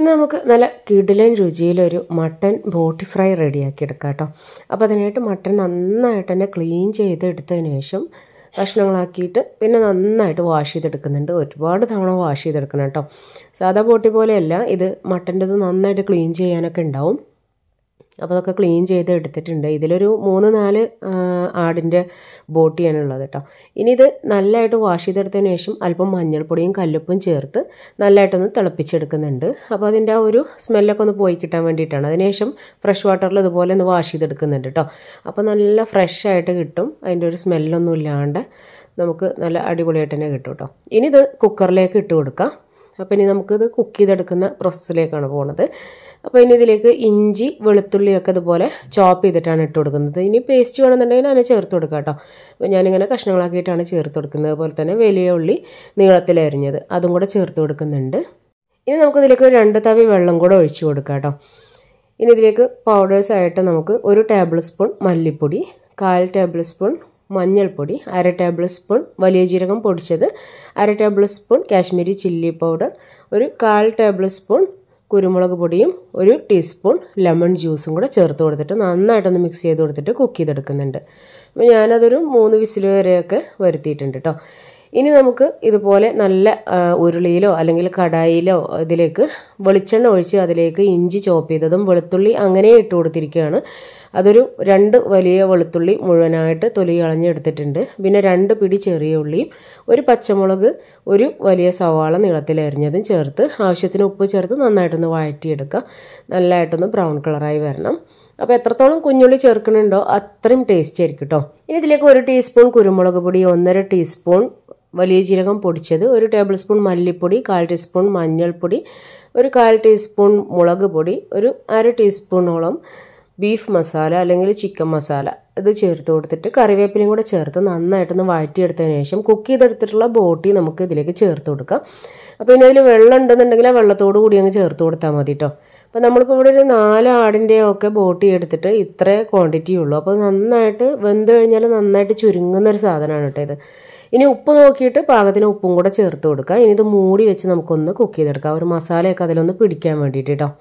ഇന്ന് നമുക്ക് നല്ല കിടിലൻ രുചിയിലൊരു മട്ടൻ ബോട്ടി ഫ്രൈ റെഡിയാക്കി എടുക്കാം കേട്ടോ. അപ്പോൾ അതിനായിട്ട് മട്ടൻ നന്നായിട്ട് തന്നെ ക്ലീൻ ചെയ്തെടുത്തതിന് ശേഷം കഷ്ണങ്ങളാക്കിയിട്ട് പിന്നെ നന്നായിട്ട് വാഷ് ചെയ്തെടുക്കുന്നുണ്ട്. ഒരുപാട് തവണ വാഷ് ചെയ്തെടുക്കണം കേട്ടോ. സാധാ ബോട്ടി പോലെയല്ല, ഇത് മട്ടൻ്റെത് നന്നായിട്ട് ക്ലീൻ ചെയ്യാനൊക്കെ ഉണ്ടാവും. അപ്പോൾ അതൊക്കെ ക്ലീൻ ചെയ്ത് എടുത്തിട്ടുണ്ട്. ഇതിലൊരു 3-4 ആടിൻ്റെ ബോട്ടിയാണുള്ളത് കേട്ടോ. ഇനി ഇത് നല്ലതായിട്ട് വാഷ് ചെയ്തെടുത്തതിന് ശേഷം അല്പം മഞ്ഞൾപ്പൊടിയും കല്ലുപ്പും ചേർത്ത് നല്ലതായിട്ടൊന്ന് തിളപ്പിച്ചെടുക്കുന്നുണ്ട്. അപ്പോൾ അതിൻ്റെ ആ ഒരു സ്മെല്ലൊക്കെ ഒന്ന് പോയി കിട്ടാൻ വേണ്ടിയിട്ടാണ്. അതിനുശേഷം ഫ്രഷ് വാട്ടറിൽ ഇതുപോലെ ഒന്ന് വാഷ് ചെയ്തെടുക്കുന്നുണ്ട് കേട്ടോ. അപ്പോൾ നല്ല ഫ്രഷ് ആയിട്ട് കിട്ടും. അതിൻ്റെ ഒരു സ്മെല്ലൊന്നും ഇല്ലാണ്ട് നമുക്ക് നല്ല അടിപൊളിയായിട്ട് തന്നെ കിട്ടും കേട്ടോ. ഇനി ഇത് കുക്കറിലേക്ക് ഇട്ട് കൊടുക്കാം. അപ്പോൾ ഇനി നമുക്കിത് കുക്ക് ചെയ്തെടുക്കുന്ന പ്രോസസ്സിലേക്കാണ് പോകുന്നത്. അപ്പോൾ ഇനി ഇതിലേക്ക് ഇഞ്ചി വെളുത്തുള്ളിയൊക്കെ ഇതുപോലെ ചോപ്പ് ചെയ്തിട്ടാണ് ഇട്ട് കൊടുക്കുന്നത്. ഇനി പേസ്റ്റ് വേണമെന്നുണ്ടെങ്കിൽ അതിനെ ചേർത്ത് കൊടുക്കാം കേട്ടോ. അപ്പോൾ ഞാനിങ്ങനെ കഷ്ണങ്ങളാക്കിയിട്ടാണ് ചേർത്ത് കൊടുക്കുന്നത്. അതുപോലെ തന്നെ വലിയ ഉള്ളി നീളത്തിലരിഞ്ഞത് അതും കൂടെ ചേർത്ത് കൊടുക്കുന്നുണ്ട്. ഇനി നമുക്കിതിലേക്ക് 2 തവി വെള്ളം കൂടെ ഒഴിച്ച് കൊടുക്കാം കേട്ടോ. ഇനി ഇതിലേക്ക് പൗഡേഴ്സായിട്ട് നമുക്ക് 1 ടേബിൾ സ്പൂൺ മല്ലിപ്പൊടി, 1/4 ടേബിൾ സ്പൂൺ മഞ്ഞൾപ്പൊടി, 1/2 ടേബിൾ സ്പൂൺ വലിയ ജീരകം പൊടിച്ചത്, 1/2 tablespoon Kashmiri chilli powder, 1/4 tablespoon കുരുമുളക് പൊടിയും 1 ടീസ്പൂൺ ലെമൺ ജ്യൂസും കൂടെ ചേർത്ത് കൊടുത്തിട്ട് നന്നായിട്ടൊന്ന് മിക്സ് ചെയ്ത് കൊടുത്തിട്ട് കുക്ക് ചെയ്തെടുക്കുന്നുണ്ട്. അപ്പോൾ ഞാനതൊരു 3 വിസിൽ വരെയൊക്കെ വരുത്തിയിട്ടുണ്ട് കേട്ടോ. ഇനി നമുക്ക് ഇതുപോലെ നല്ല ഉരുളിയിലോ അല്ലെങ്കിൽ കടായിലോ ഇതിലേക്ക് വെളിച്ചെണ്ണ ഒഴിച്ച് അതിലേക്ക് ഇഞ്ചി ചോപ്പ് ചെയ്തതും വെളുത്തുള്ളി അങ്ങനെ ഇട്ട് കൊടുത്തിരിക്കുകയാണ്. അതൊരു 2 വലിയ വെളുത്തുള്ളി മുഴുവനായിട്ട് തൊലി കളഞ്ഞെടുത്തിട്ടുണ്ട്. പിന്നെ 2 പിടി ചെറിയ ഉള്ളിയും 1 പച്ചമുളക്, 1 വലിയ സവാള നീളത്തിലരിഞ്ഞതും ചേർത്ത് ആവശ്യത്തിന് ഉപ്പ് ചേർത്ത് നന്നായിട്ടൊന്ന് വഴറ്റിയെടുക്കുക. നല്ലതായിട്ടൊന്ന് ബ്രൗൺ കളറായി വരണം. അപ്പോൾ എത്രത്തോളം കുഞ്ഞുള്ളി ചേർക്കുന്നുണ്ടോ അത്രയും ടേസ്റ്റ് ആയിരിക്കും കേട്ടോ. ഇനി ഇതിലേക്ക് 1 ടീസ്പൂൺ കുരുമുളക് പൊടി, 1.5 ടീസ്പൂൺ വലിയ ജീരകം പൊടിച്ചത്, 1 ടേബിൾ സ്പൂൺ മല്ലിപ്പൊടി, 1/4 ടീസ്പൂൺ മഞ്ഞൾപ്പൊടി, 1/4 ടീസ്പൂൺ മുളക് പൊടി, 1/2 ടീസ്പൂണോളം ബീഫ് മസാല അല്ലെങ്കിൽ ചിക്കൻ മസാല ഇത് ചേർത്ത് കൊടുത്തിട്ട് കറിവേപ്പിലയും കൂടെ ചേർത്ത് നന്നായിട്ടൊന്ന് വഴറ്റിയെടുത്തതിന് ശേഷം കുക്ക് ചെയ്തെടുത്തിട്ടുള്ള ബോട്ടി നമുക്ക് ഇതിലേക്ക് ചേർത്ത് കൊടുക്കാം. അപ്പോൾ ഇനി അതിൽ വെള്ളം ഉണ്ടെന്നുണ്ടെങ്കിൽ ആ വെള്ളത്തോട് കൂടി അങ്ങ് ചേർത്ത് കൊടുത്താൽ മതി കേട്ടോ. അപ്പോൾ നമ്മളിപ്പോൾ ഇവിടെ ഒരു 4 ആടിൻ്റെയൊക്കെ ബോട്ടി എടുത്തിട്ട് ഇത്രേ ക്വാണ്ടിറ്റി ഉള്ളൂ. അപ്പോൾ നന്നായിട്ട് വെന്ത് കഴിഞ്ഞാൽ നന്നായിട്ട് ചുരുങ്ങുന്നൊരു സാധനമാണ് കേട്ടോ ഇത്. ഇനി ഉപ്പ് നോക്കിയിട്ട് പാകത്തിന് ഉപ്പും കൂടെ ചേർത്ത് കൊടുക്കുക. ഇനി ഇത് മൂടി വെച്ച് നമുക്കൊന്ന് കുക്ക് ചെയ്തെടുക്കാം, ഒരു മസാലയൊക്കെ അതിലൊന്ന് പിടിക്കാൻ വേണ്ടിയിട്ട് കേട്ടോ.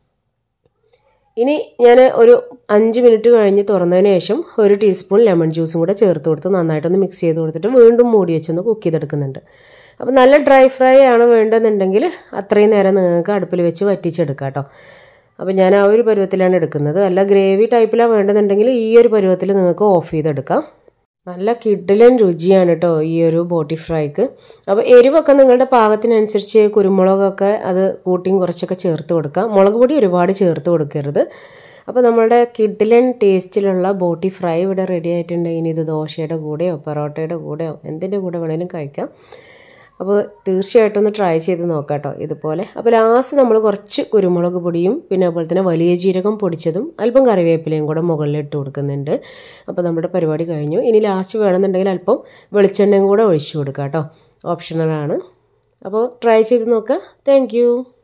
ഇനി ഞാൻ ഒരു 5 മിനിറ്റ് കഴിഞ്ഞ് തുറന്നതിന് ശേഷം 1 ടീസ്പൂൺ ലെമൺ ജ്യൂസും കൂടെ ചേർത്ത് കൊടുത്ത് നന്നായിട്ടൊന്ന് മിക്സ് ചെയ്ത് കൊടുത്തിട്ട് വീണ്ടും മൂടി വെച്ചൊന്ന് കുക്ക് ചെയ്തെടുക്കുന്നുണ്ട്. അപ്പോൾ നല്ല ഡ്രൈ ഫ്രൈ ആണ് വേണ്ടതെന്നുണ്ടെങ്കിൽ അത്രയും നേരം നിങ്ങൾക്ക് അടുപ്പിൽ വെച്ച് വറ്റിച്ചെടുക്കാം കേട്ടോ. അപ്പോൾ ഞാൻ ആ ഒരു പരുവത്തിലാണ് എടുക്കുന്നത്. അല്ല ഗ്രേവി ടൈപ്പിലാണ് വേണ്ടതെന്നുണ്ടെങ്കിൽ ഈ ഒരു പരുവത്തിൽ നിങ്ങൾക്ക് ഓഫ് ചെയ്തെടുക്കാം. നല്ല കിടിലൻ രുചിയാണ് കേട്ടോ ഈ ഒരു ബോട്ടി ഫ്രൈക്ക്. അപ്പോൾ എരിവൊക്കെ നിങ്ങളുടെ പാകത്തിനനുസരിച്ച് കുരുമുളകൊക്കെ അത് കൂട്ടിയും കുറച്ചൊക്കെ ചേർത്ത് കൊടുക്കാം. മുളക് പൊടി ഒരുപാട് ചേർത്ത് കൊടുക്കരുത്. അപ്പോൾ നമ്മളുടെ കിടിലൻ ടേസ്റ്റിലുള്ള ബോട്ടി ഫ്രൈ ഇവിടെ റെഡി ആയിട്ടുണ്ട്. ഇനി ഇത് ദോശയുടെ കൂടെയോ പൊറോട്ടയുടെ കൂടെയോ എന്തിൻ്റെ കൂടെ വേണമെങ്കിലും കഴിക്കാം. അപ്പോൾ തീർച്ചയായിട്ടും ഒന്ന് ട്രൈ ചെയ്ത് നോക്കാം കേട്ടോ ഇതുപോലെ. അപ്പോൾ ലാസ്റ്റ് നമ്മൾ കുറച്ച് കുരുമുളക് പൊടിയും പിന്നെ അതുപോലെ തന്നെ വലിയ ജീരകം പൊടിച്ചതും അല്പം കറിവേപ്പിലയും കൂടെ മുകളിലിട്ട് കൊടുക്കുന്നുണ്ട്. അപ്പോൾ നമ്മുടെ പരിപാടി കഴിഞ്ഞു. ഇനി ലാസ്റ്റ് വേണമെന്നുണ്ടെങ്കിൽ അല്പം വെളിച്ചെണ്ണയും കൂടെ ഒഴിച്ചു കൊടുക്കാം കേട്ടോ, ഓപ്ഷണലാണ്. അപ്പോൾ ട്രൈ ചെയ്ത് നോക്കാം. താങ്ക്